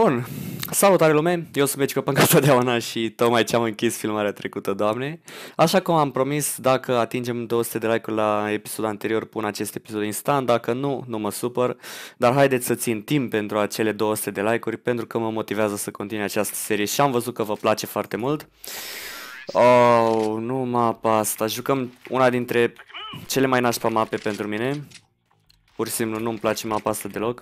Bun, salutare lume, eu sunt Becică Pâncă totdeauna și tocmai ce am închis filmarea trecută, doamne. Așa cum am promis, dacă atingem 200 de like-uri la episodul anterior, pun acest episod instant, dacă nu, nu mă supăr. Dar haideți să țin timp pentru acele 200 de like-uri, pentru că mă motivează să continui această serie și am văzut că vă place foarte mult. Oh, nu mapa asta, jucăm una dintre cele mai nașpa mape pentru mine. Pur și simplu nu-mi place mapa asta deloc.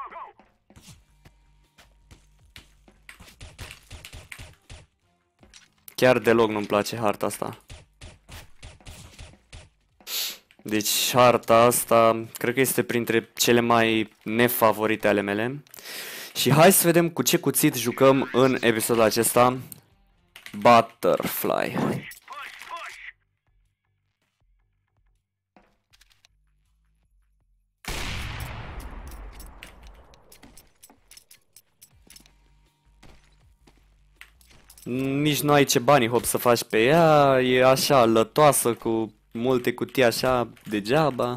Chiar deloc nu-mi place harta asta. Deci harta asta cred că este printre cele mai nefavorite ale mele. Și hai să vedem cu ce cuțit jucăm în episodul acesta. Butterfly. Nici nu ai ce bani hop să faci pe ea, e așa lătoasă cu multe cutii așa degeaba.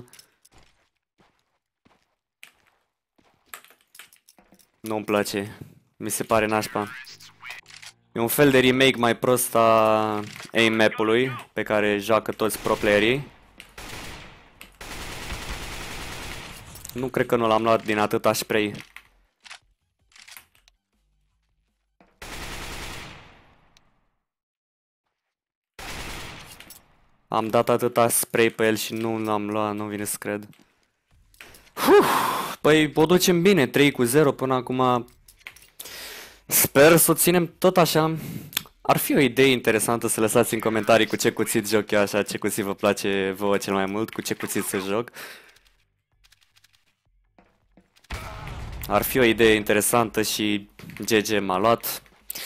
Nu-mi place, mi se pare nașpa. E un fel de remake mai prost a aim map-ului pe care joacă toți pro playerii. Nu cred că nu l-am luat din atâta spray. Am dat atâta spray pe el și nu l-am luat, nu vine să cred. Păi o ducem bine, 3-0 până acum. Sper să o ținem tot așa. Ar fi o idee interesantă să lăsați în comentarii cu ce cuțit joc eu așa, ce cuțit vă place vouă cel mai mult, cu ce cuțit să joc. Ar fi o idee interesantă și GG m-a luat.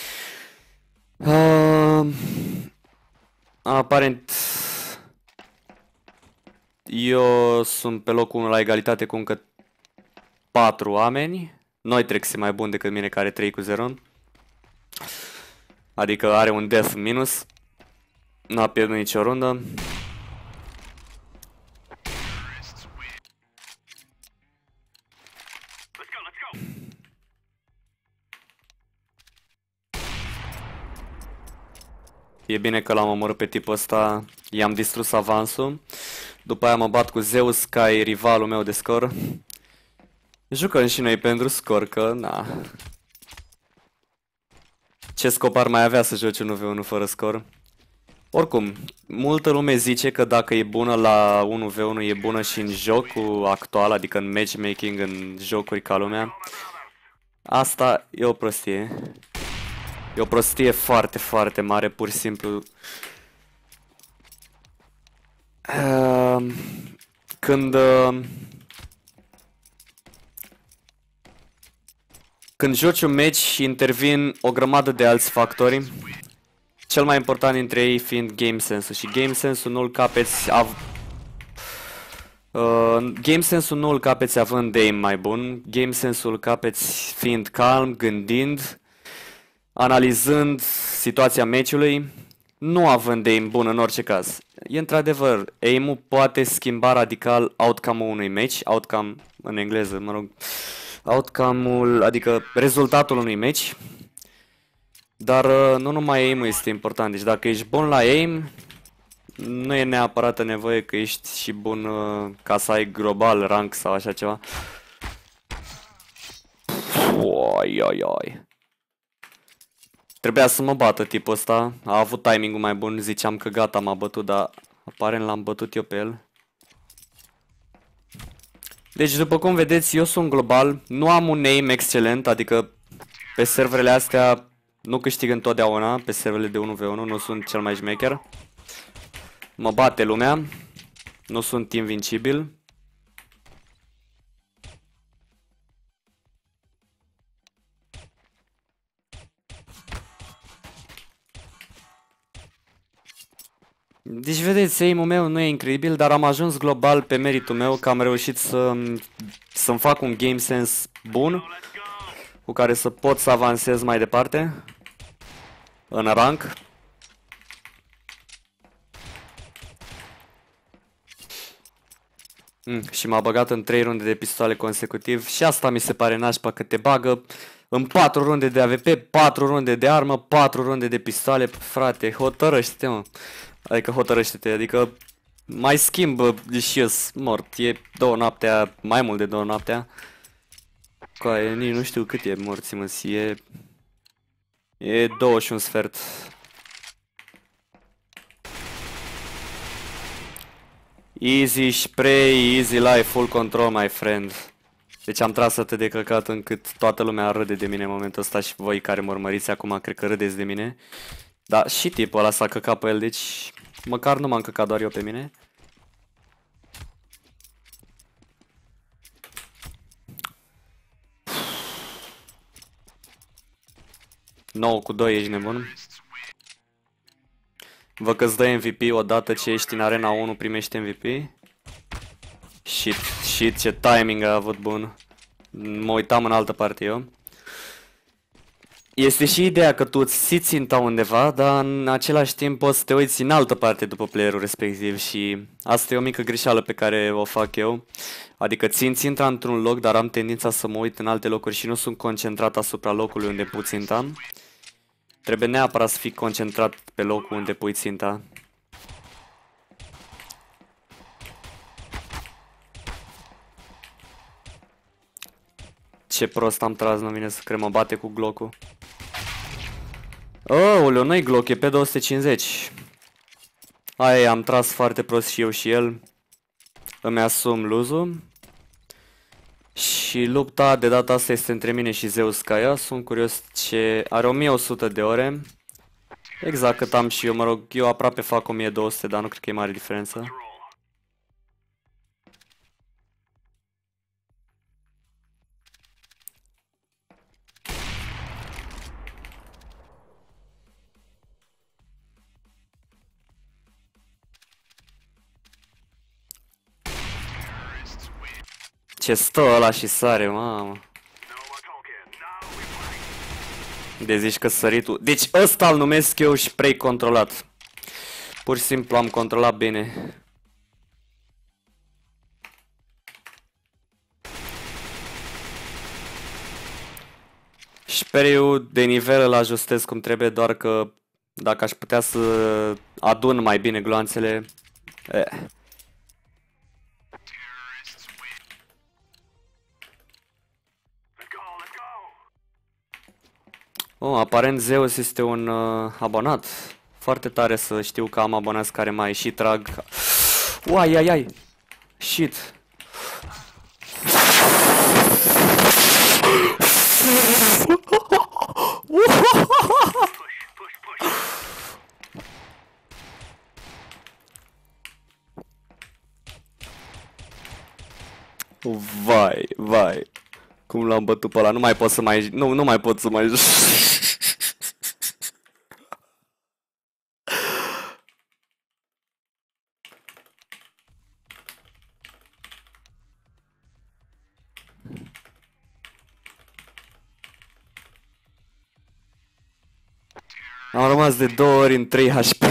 Aparent eu sunt pe locul 1 la egalitate cu încă 4 oameni. Noi trec să mai bun decât mine care 3-0. Adică are un death minus. Nu a pierdut nicio rundă. E bine că l-am omorât pe tipul ăsta. I-am distrus avansul. După aia mă bat cu Zeus, ca e rivalul meu de scor. Jucăm și noi pentru scor, că na. Ce scop ar mai avea să joci 1v1 fără scor? Oricum, multă lume zice că dacă e bună la 1v1 e bună și în jocul actual, adică în matchmaking, în jocuri ca lumea. Asta e o prostie. E o prostie foarte, foarte mare, pur și simplu. Când joci un match intervin o grămadă de alți factori, cel mai important dintre ei fiind game sense-ul și game sense-ul nu-l capeți având aim mai bun, game sense-ul capeți fiind calm, gândind, analizând situația meciului, nu având aim bun în orice caz. E într-adevăr, aim-ul poate schimba radical outcome-ul unui match, outcome în engleză, mă rog, outcome-ul, adică rezultatul unui match. Dar nu numai aim-ul este important, deci dacă ești bun la aim, nu e neapărat nevoie că ești și bun ca să ai global rank sau așa ceva. Oi, oi, oi. Trebuia să mă bată tipul ăsta, a avut timing-ul mai bun, ziceam că gata m-a bătut, dar aparent l-am bătut eu pe el. Deci după cum vedeți, eu sunt global, nu am un aim excelent, adică pe serverele astea nu câștig întotdeauna, pe serverele de 1v1, nu sunt cel mai șmecher. Mă bate lumea, nu sunt invincibil. Deci vedeți, aim-ul meu nu e incredibil, dar am ajuns global pe meritul meu, că am reușit să-mi fac un game sense bun, cu care să pot să avansez mai departe în rank. Și m-a băgat în 3 runde de pistoale consecutiv și asta mi se pare nașpa, că te bagă În 4 runde de AVP, 4 runde de armă, 4 runde de pistoale, frate, hotărăște-te, mă. Adică hotărăște-te, adică mai schimbă, deși eu-s mort, e 2 noaptea, mai mult de 2 noaptea. Coaie, nici nu știu cât e morții, mă, e 21 sfert. Easy spray, easy life, full control, my friend. Deci am tras atât de căcat încât toată lumea râde de mine în momentul ăsta și voi care mă urmăriți acum cred că râdeți de mine. Dar și tipul ăla s-a căcat pe el, deci măcar nu m-am căcat doar eu pe mine. Nou cu 2, ești nebun? Vă că-ți dă MVP odată ce ești în arena 1 primești MVP? Shit, ce timing a avut bun. Mă uitam în altă parte eu. Este și ideea că tu îți ții ținta undeva, dar în același timp poți să te uiți în altă parte după playerul respectiv și asta e o mică greșeală pe care o fac eu. Adică țin ținta într-un loc, dar am tendința să mă uit în alte locuri și nu sunt concentrat asupra locului unde pui ținta. Trebuie neapărat să fii concentrat pe locul unde pui ținta. Ce prost am tras, nu vine să cred, mă bate cu Glock-ul. Aoleu, nu-i Glock, e pe 250. Aia, am tras foarte prost și eu și el. Îmi asum lose-ul. Și lupta de data asta este între mine și Zeus Kaya. Sunt curios ce... Are 1100 de ore. Exact cât am și eu, mă rog, eu aproape fac 1200, dar nu cred că e mare diferență. Ce stă ăla și sare, mamă. De zici că săritul... Deci ăsta îl numesc eu spray controlat. Pur și simplu am controlat bine. Spray-ul de nivel îl ajustez cum trebuie, doar că dacă aș putea să adun mai bine gloanțele... Oh, aparent Zeus este un abonat. Foarte tare să știu că am abonați care mai și trag. Uai, ai, ai. Shit. Vai, vai. Cum l-am bătut pe ăla, nu mai pot să mai... Nu mai pot să mai... Am rămas de 2 ori în 3 HP.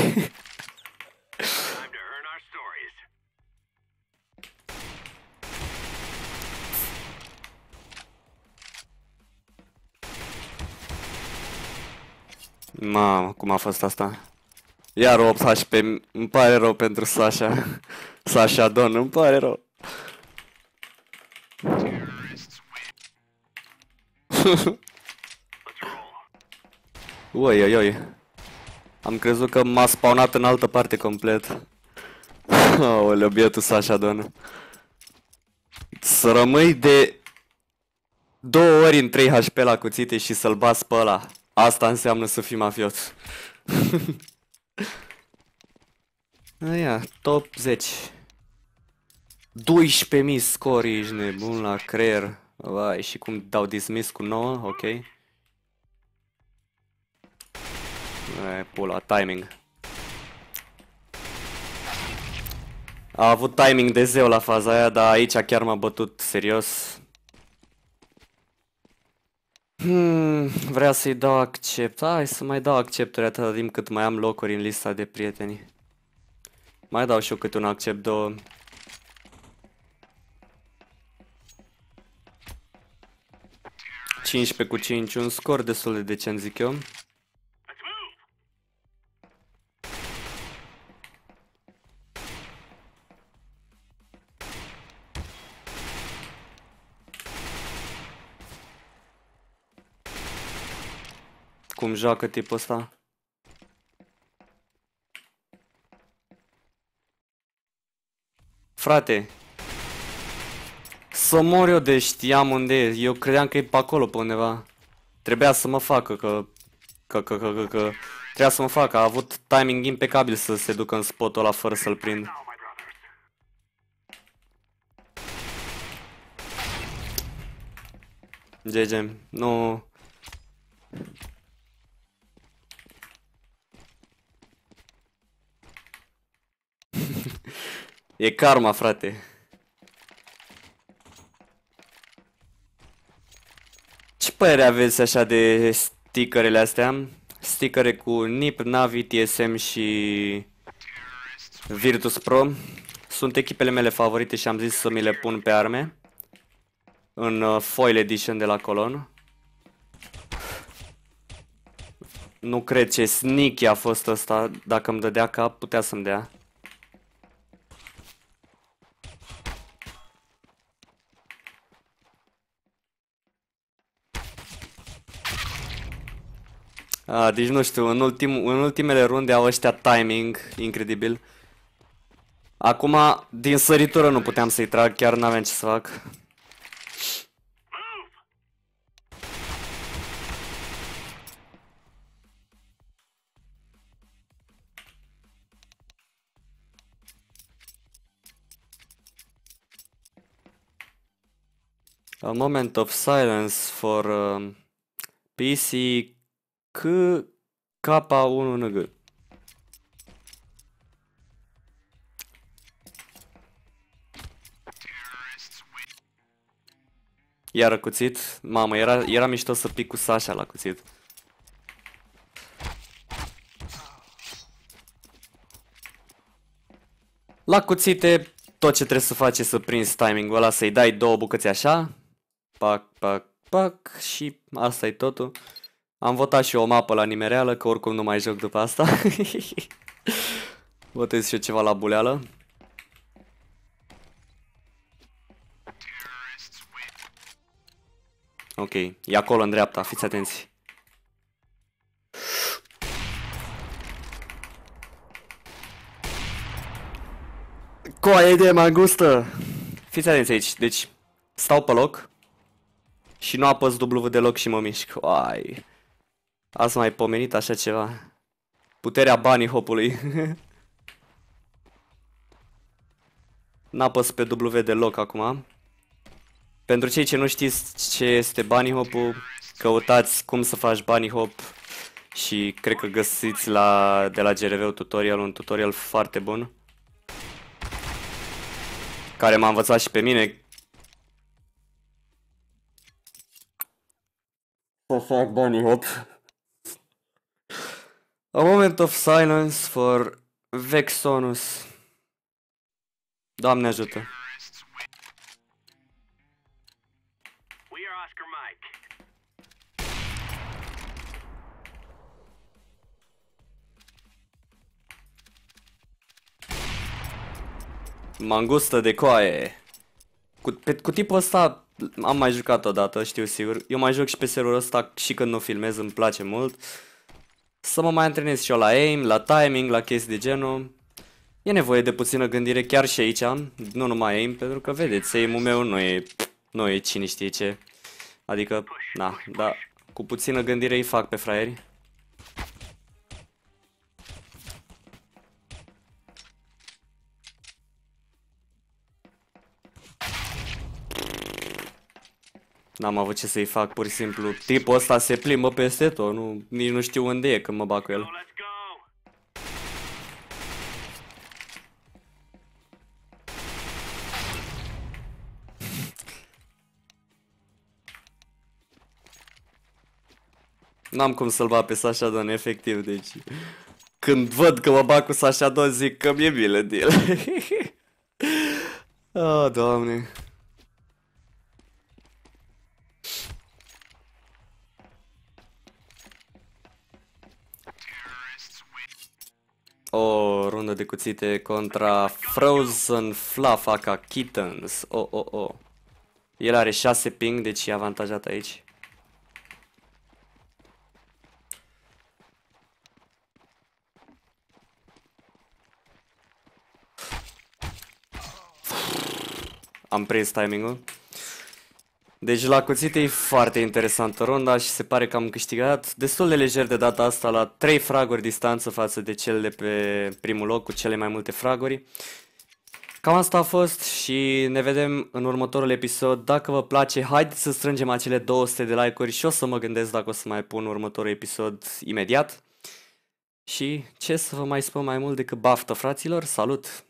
Mamă, cum a fost asta? Iar 8 HP, îmi pare rău pentru Sasha. Sasha Don, îmi pare rău. Oi, oi, oi. Am crezut că m-a spawnat în altă parte complet. Aoleu, bietul Sasha Don. Să rămâi de 2 ori în 3 HP la cuțite și să-l bați pe ăla. Asta înseamnă să fii mafiot. Aia, top 10. 12.000 score, ești nebun la creier. Vai, și cum dau dismiss cu 9, ok. Pula, timing. A avut timing de zeu la faza aia, dar aici chiar m-a bătut serios. Vrea să-i dau accept. Hai să mai dau accepturi atâta timp cât mai am locuri în lista de prieteni. Mai dau și eu câte un accept, 2. 15-5, un scor destul de decent, zic eu. Cum joacă tipul ăsta? Frate, să mor eu de știam unde e. Eu credeam că e pe acolo, pe undeva. Trebuia să mă facă, că trebuia să mă facă. A avut timing impecabil să se ducă în spotul ăla fără să-l prind. GG, nu... E karma, frate. Ce părere aveți așa de stickerele astea? Stickere cu NIP, Navi, TSM și Virtus Pro. Sunt echipele mele favorite și am zis să mi le pun pe arme. În Foil Edition de la Colon. Nu cred ce sneaky a fost ăsta. Dacă îmi dădea cap, putea să-mi dea. Deci nu știu, în ultimele runde au ăștia timing incredibil. Acum, din săritură nu puteam să-i trag, chiar n-aveam ce să fac. A moment of silence for PC K1NG. Iară cuțit. Mamă, era mișto să pic cu Sasha la cuțit. La cuțite, tot ce trebuie să faci e să prinzi timingul ăla, să-i dai două bucăți așa. Pac, pac, pac. Și asta e totul. Am votat și o mapă la nimereală, că oricum nu mai joc după asta. Votez și eu ceva la buleală. Ok, e acolo în dreapta, fiți atenți. Coaie de mangustă! Fiți atenți aici, deci stau pe loc și nu apăs W deloc și mă mișc. Oai. Ați mai pomenit așa ceva? Puterea bunny hopului. N-apăs pe W deloc acum. Pentru cei ce nu știți ce este bunny hop-ul, căutați cum să faci bunny hop și cred că găsiți de la GRV tutorial, un tutorial foarte bun care m-a învățat și pe mine să fac bunny hop. A moment of silence for Vexonus. Doamne ajută. Mangustă de coaie. Cu tipul ăsta am mai jucat odată, știu sigur. Eu mai joc și pe serverul ăsta și când nu filmez, îmi place mult. Să mă mai antrenez și eu la aim, la timing, la chestii de genul. E nevoie de puțină gândire chiar și aici, nu numai aim, pentru că vedeți, aim-ul meu nu e cine știe ce. Adică, na, da, cu puțină gândire îi fac pe fraieri. N-am avut ce să-i fac, pur și simplu. Tipul ăsta se plimbă peste tot, nici nu știu unde e când mă bag cu el. N-am cum să-l bag pe Sasha Don, efectiv, deci... Când văd că mă bag cu Sasha Don, zic că mi-e milă de el. Oh, Doamne. O rundă de cuțite contra Frozen Fluff aka Kittens. Oh. El are 6 ping, deci e avantajat aici. Am prins timingul. Deci la cuțite e foarte interesantă runda și se pare că am câștigat destul de lejer de data asta la 3 fraguri distanță față de cel de pe primul loc cu cele mai multe fraguri. Cam asta a fost și ne vedem în următorul episod. Dacă vă place, haideți să strângem acele 200 de like-uri și o să mă gândesc dacă o să mai pun următorul episod imediat. Și ce să vă mai spun mai mult decât baftă, fraților, salut!